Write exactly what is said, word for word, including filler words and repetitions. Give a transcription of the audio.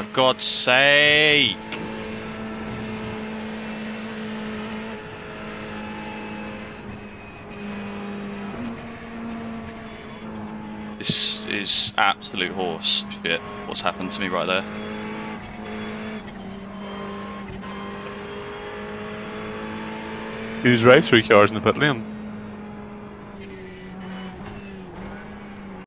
God's sake! This is absolute horse shit. What's happened to me right there? He was right three cars in the pit lane.